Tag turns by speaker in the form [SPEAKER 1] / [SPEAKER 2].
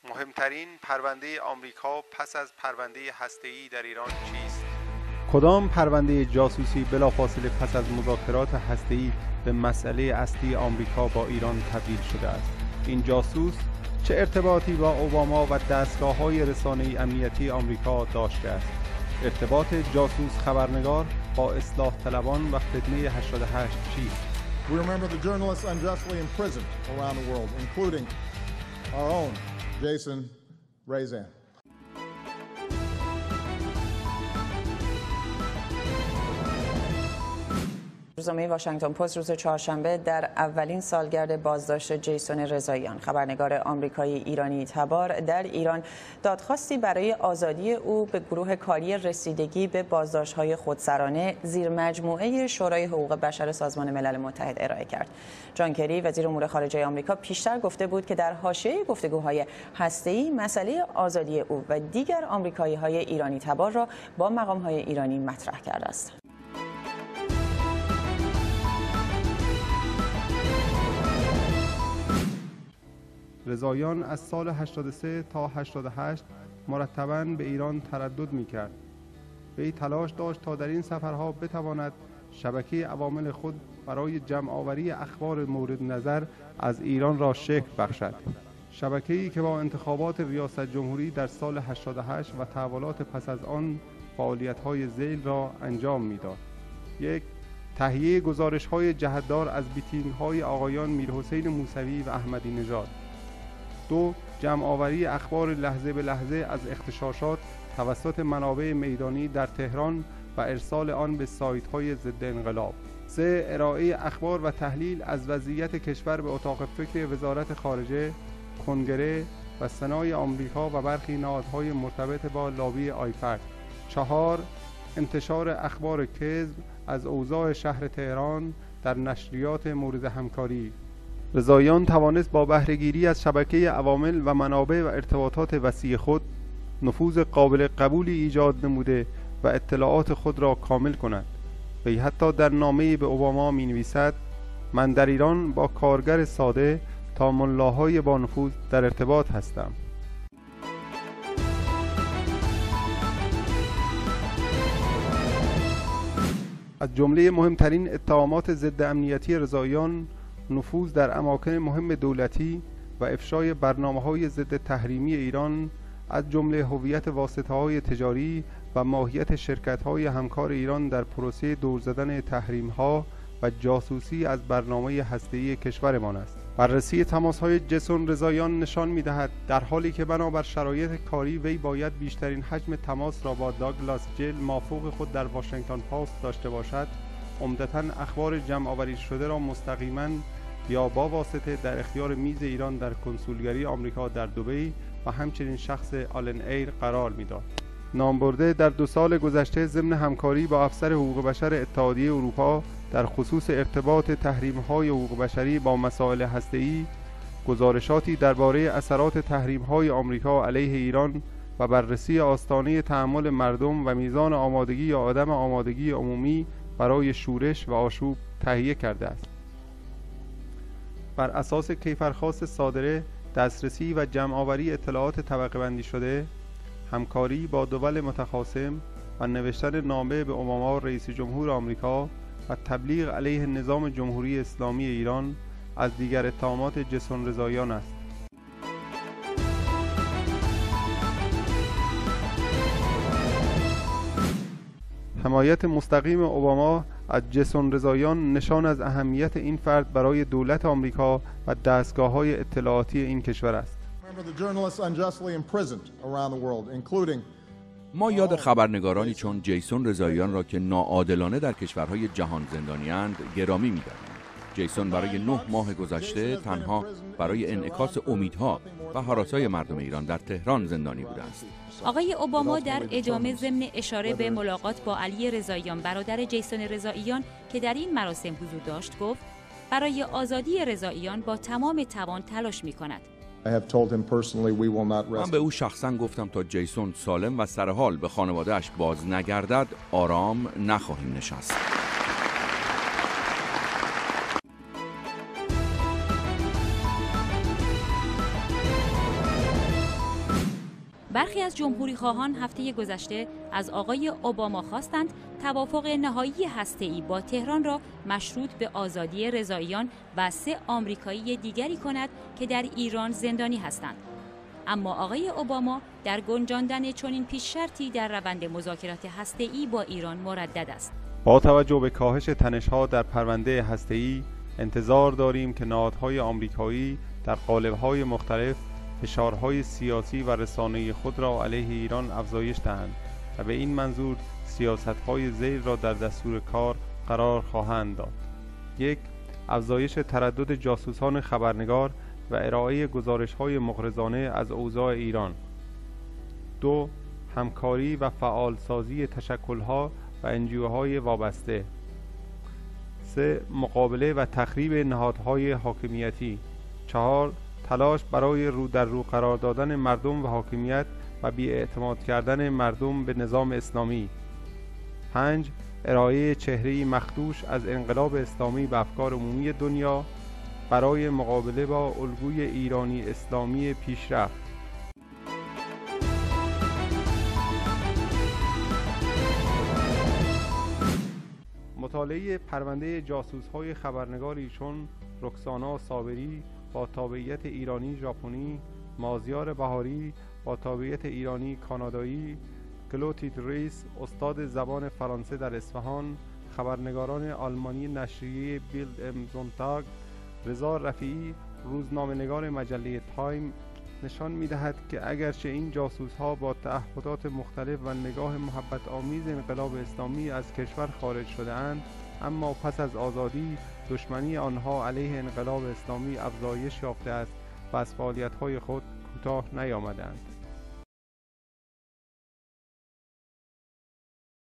[SPEAKER 1] مهمترین پرونده آمریکا پس از پرونده هسته‌ای در ایران چیست؟
[SPEAKER 2] کدام پرونده جاسوسی بلافاصله پس از مذاکرات هسته‌ای به مسئله اصلی آمریکا با ایران تبدیل شده است؟ این جاسوس چه ارتباطی با اوباما و دستگاه‌های رسانه‌ای امنیتی آمریکا داشته است؟ ارتباط جاسوس خبرنگار با اصلاح طلبان و فتنه 88 چیست؟
[SPEAKER 3] We remember the journalists unjustly imprisoned around the world, including our own Jason Rezaian.
[SPEAKER 4] روزنامه واشنگتن پست روز چهارشنبه در اولین سالگرد بازداشت جیسون رضاییان، خبرنگار آمریکایی ایرانی تبار در ایران، دادخواستی برای آزادی او به گروه کاری رسیدگی به بازداشت‌های خودسرانه زیر مجموعه شورای حقوق بشر سازمان ملل متحد ارائه کرد. جان کری وزیر امور خارجه آمریکا پیشتر گفته بود که در حاشیه گفتگوهای هسته‌ای مسئله آزادی او و دیگر آمریکایی‌های ایرانی تبار را با مقام‌های ایرانی مطرح کرده است.
[SPEAKER 2] رضاییان از سال 83 تا 88 مرتباً به ایران تردد می‌کرد. وی تلاش داشت تا در این سفرها بتواند شبکه عوامل خود برای جمع‌آوری اخبار مورد نظر از ایران را شکل بخشد. شبکه‌ای که با انتخابات ریاست جمهوری در سال 88 و تحولات پس از آن فعالیت‌های ذیل را انجام می‌داد. 1. تهیه گزارش‌های جهت‌دار از میتینگ‌های آقایان میرحسین موسوی و احمدی نژاد. 2. جمع‌آوری اخبار لحظه به لحظه از اغتشاشات توسط منابع میدانی در تهران و ارسال آن به سایت‌های ضد انقلاب. 3. ارائه اخبار و تحلیل از وضعیت کشور به اتاق فکر وزارت خارجه، کنگره و سنای آمریکا و برخی نهادهای مرتبط با لابی آیپک. 4. انتشار اخبار کذب از اوضاع شهر تهران در نشریات مورد همکاری. رضاییان توانست با بهره‌گیری از شبکه عوامل و منابع و ارتباطات وسیع خود نفوذ قابل قبولی ایجاد نموده و اطلاعات خود را کامل کند. وی حتی در نامه‌ای به اوباما می‌نویسد: من در ایران با کارگر ساده تا ملاهای با نفوذ در ارتباط هستم. از جمله مهمترین اتهامات ضد امنیتی رضاییان نفوذ در اماکن مهم دولتی و افشای برنامه‌های ضد تحریمی ایران، از جمله هویت واسطه‌های تجاری و ماهیت شرکت‌های همکار ایران در پروسه دور زدن تحریم‌ها و جاسوسی از برنامه هسته‌ای کشورمان است. بررسی تماس‌های جیسون رضاییان نشان می‌دهد در حالی که بنابر شرایط کاری وی باید بیشترین حجم تماس را با داگلاس جل مافوق خود در واشنگتن پست داشته باشد، عمدتاً اخبار جمع‌آوری شده را مستقیماً یا با واسطه در اختیار میز ایران در کنسولگری آمریکا در دبی و همچنین شخص آلن ایر قرار میداد. نامبرده در 2 سال گذشته ضمن همکاری با افسر حقوق بشر اتحادیه اروپا در خصوص ارتباط تحریم‌های حقوق بشری با مسائل هسته‌ای، گزارشاتی درباره اثرات تحریم‌های آمریکا علیه ایران و بررسی آستانه تحمل مردم و میزان آمادگی یا عدم آمادگی عمومی برای شورش و آشوب تهیه کرده است. بر اساس کیفرخواست صادره، دسترسی و جمع‌آوری اطلاعات طبقه بندی شده، همکاری با دول متخاصم و نوشتن نامه به اوباما رئیس جمهور آمریکا و تبلیغ علیه نظام جمهوری اسلامی ایران از دیگر اتهامات جیسون رضاییان است. حمایت مستقیم اوباما از جیسون رضاییان نشان از اهمیت این فرد برای دولت آمریکا و دستگاه‌های اطلاعاتی این کشور است.
[SPEAKER 5] ما یاد خبرنگارانی چون جیسون رضاییان را که ناعادلانه در کشورهای جهان زندانی‌اند گرامی می‌داریم. جیسون برای 9 ماه گذشته تنها برای انعکاس امیدها و هراسای مردم ایران در تهران زندانی بوده است.
[SPEAKER 6] آقای اوباما در ادامه ضمن اشاره به ملاقات با علی رضاییان برادر جیسون رضاییان که در این مراسم حضور داشت گفت برای آزادی رضاییان با تمام توان تلاش می‌کند.
[SPEAKER 5] من به او شخصا گفتم تا جیسون سالم و سرحال به خانواده‌اش باز نگردد آرام نخواهیم نشست.
[SPEAKER 6] برخی از جمهوری خواهان هفته گذشته از آقای اوباما خواستند توافق نهایی هسته‌ای با تهران را مشروط به آزادی رضاییان و 3 آمریکایی دیگری کند که در ایران زندانی هستند. اما آقای اوباما در گنجاندن چنین پیش شرطی در روند مذاکرات هسته‌ای با ایران مردد است.
[SPEAKER 2] با توجه به کاهش تنش‌ها در پرونده هسته‌ای، انتظار داریم که نهادهای آمریکایی در قالب‌های مختلف فشارهای سیاسی و رسانه‌ای خود را علیه ایران افزایش دهند و به این منظور سیاست‌های ذیل را در دستور کار قرار خواهند داد. 1. افزایش تردد جاسوسان خبرنگار و ارائه گزارش‌های مغرضانه از اوضاع ایران. 2. همکاری و فعالسازی تشکل‌ها و انجیوهای وابسته. 3. مقابله و تخریب نهادهای حاکمیتی. 4. تلاش برای رو در رو قرار دادن مردم و حاکمیت و بی‌اعتماد کردن مردم به نظام اسلامی. 5. ارائه چهره‌ای مخدوش از انقلاب اسلامی به افکار عمومی دنیا برای مقابله با الگوی ایرانی اسلامی پیشرفت. مطالعه پرونده جاسوس‌های خبرنگار ایشون رکسانا صابری با تابعیت ایرانی ژاپنی، مازیار بهاری با تابعیت ایرانی کانادایی، کلوتید ریس استاد زبان فرانسه در اصفهان، خبرنگاران آلمانی نشریه بیلد ام زونتاگ، رضا رفیعی روزنامه‌نگار مجله تایم نشان می‌دهد که اگرچه این جاسوس‌ها با تعهدات مختلف و نگاه محبت آمیز انقلاب اسلامی از کشور خارج شده‌اند، اما پس از آزادی دشمنی آنها علیه انقلاب اسلامی افزایش یافته است و از فعالیت‌های خود کوتاه نیامدند.